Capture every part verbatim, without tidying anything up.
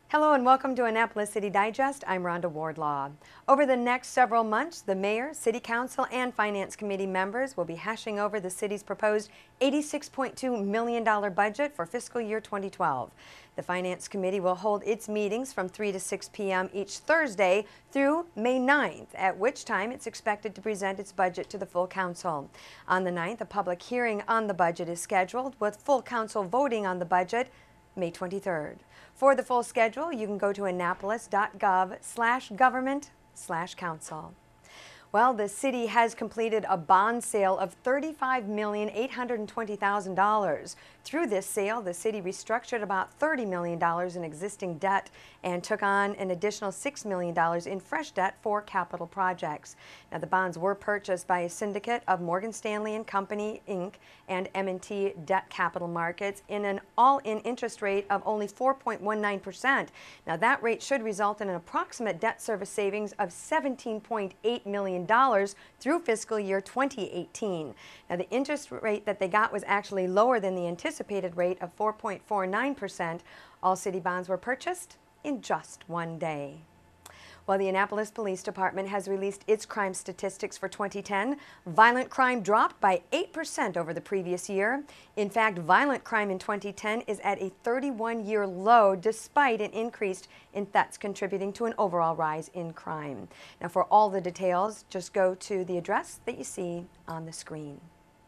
Hello and welcome to Annapolis City Digest. I'm Rhonda Wardlaw. Over the next several months, the Mayor, City Council, and Finance Committee members will be hashing over the city's proposed eighty-six point two million dollars budget for fiscal year twenty twelve. The Finance Committee will hold its meetings from three to six p m each Thursday through May ninth, at which time it's expected to present its budget to the full council. On the ninth, a public hearing on the budget is scheduled, with full council voting on the budget May twenty-third. For the full schedule, you can go to annapolis dot gov slash government slash council. Well, the city has completed a bond sale of thirty-five million eight hundred twenty thousand dollars. Through this sale, the city restructured about thirty million dollars in existing debt and took on an additional six million dollars in fresh debt for capital projects. Now, the bonds were purchased by a syndicate of Morgan Stanley and Company, Incorporated and M and T Debt Capital Markets in an all-in interest rate of only four point one nine percent. Now, that rate should result in an approximate debt service savings of seventeen point eight million dollars through fiscal year twenty eighteen. Now, the interest rate that they got was actually lower than the anticipated rate of four point four nine percent. All city bonds were purchased in just one day. Well, the Annapolis Police Department has released its crime statistics for twenty ten. Violent crime dropped by eight percent over the previous year. In fact, violent crime in twenty ten is at a thirty-one year low, despite an increase in thefts contributing to an overall rise in crime. Now, for all the details, just go to the address that you see on the screen.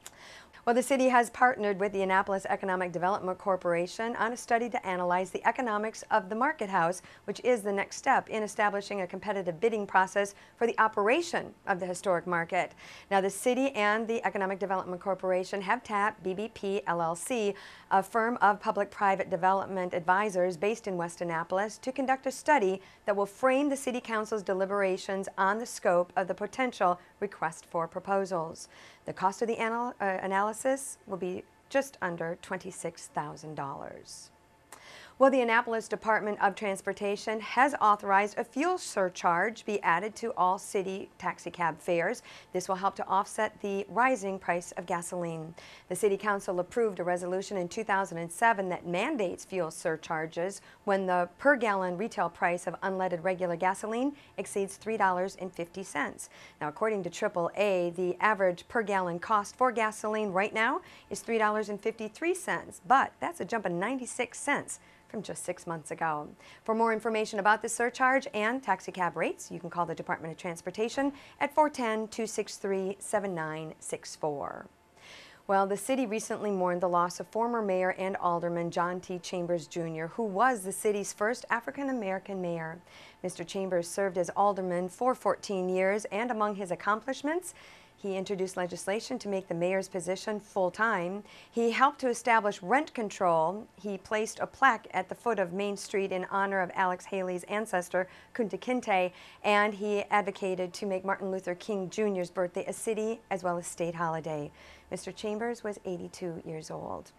Well, the city has partnered with the Annapolis Economic Development Corporation on a study to analyze the economics of the Market House, which is the next step in establishing a competitive bidding process for the operation of the historic market. Now, the city and the Economic Development Corporation have tapped B B P L L C, a firm of public-private development advisors based in West Annapolis, to conduct a study that will frame the City Council's deliberations on the scope of the potential request for proposals. The cost of the anal uh, analysis will be just under twenty-six thousand dollars. Well, the Annapolis Department of Transportation has authorized a fuel surcharge be added to all city taxicab fares. This will help to offset the rising price of gasoline. The City Council approved a resolution in two thousand seven that mandates fuel surcharges when the per gallon retail price of unleaded regular gasoline exceeds three dollars and fifty cents. Now, according to triple A, the average per gallon cost for gasoline right now is three dollars and fifty-three cents, but that's a jump of ninety-six cents from just six months ago. For more information about this surcharge and taxicab rates, you can call the Department of Transportation at four one zero, two six three, seven nine six four. Well, the city recently mourned the loss of former mayor and alderman John T. Chambers, Junior, who was the city's first African-American mayor. Mister Chambers served as alderman for fourteen years, and among his accomplishments, he introduced legislation to make the mayor's position full-time. He helped to establish rent control. He placed a plaque at the foot of Main Street in honor of Alex Haley's ancestor, Kunta Kinte, and he advocated to make Martin Luther King Junior's birthday a city as well as state holiday. Mister Chambers was eighty-two years old.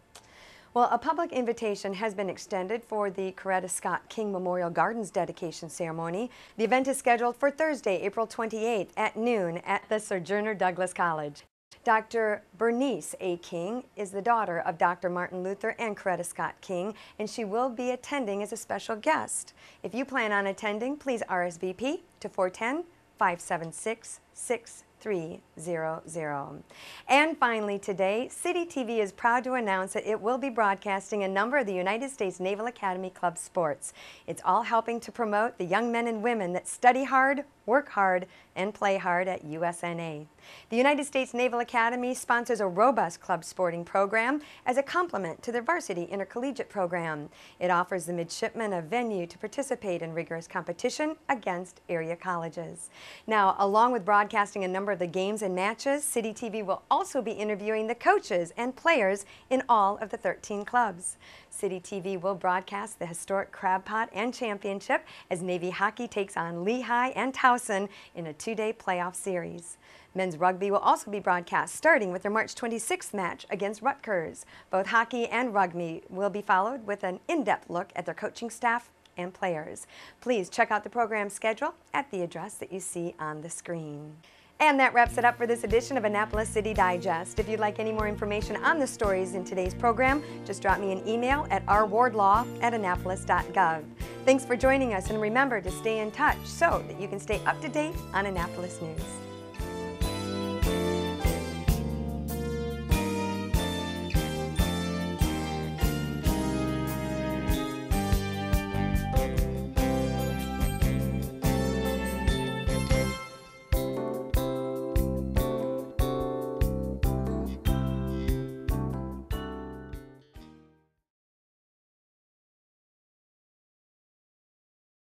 Well, a public invitation has been extended for the Coretta Scott King Memorial Gardens dedication ceremony. The event is scheduled for Thursday, April twenty-eighth at noon at the Sojourner Douglas College. Doctor Bernice A. King is the daughter of Doctor Martin Luther and Coretta Scott King, and she will be attending as a special guest. If you plan on attending, please R S V P to four one zero, five seven six, six three zero zero. And finally today, City T V is proud to announce that it will be broadcasting a number of the United States Naval Academy Club sports. It's all helping to promote the young men and women that study hard, work hard, and play hard at U S N A. The United States Naval Academy sponsors a robust club sporting program as a complement to their varsity intercollegiate program. It offers the midshipmen a venue to participate in rigorous competition against area colleges. Now, along with broadcasting a number of the games and matches, City T V will also be interviewing the coaches and players in all of the thirteen clubs. City T V will broadcast the historic Crab Pot and Championship as Navy hockey takes on Lehigh and Towson in a two-day playoff series. Men's rugby will also be broadcast, starting with their March twenty-sixth match against Rutgers. Both hockey and rugby will be followed with an in-depth look at their coaching staff and players. Please check out the program schedule at the address that you see on the screen. And that wraps it up for this edition of Annapolis City Digest. If you'd like any more information on the stories in today's program, just drop me an email at r wardlaw at annapolis dot gov. Thanks for joining us, and remember to stay in touch so that you can stay up to date on Annapolis news.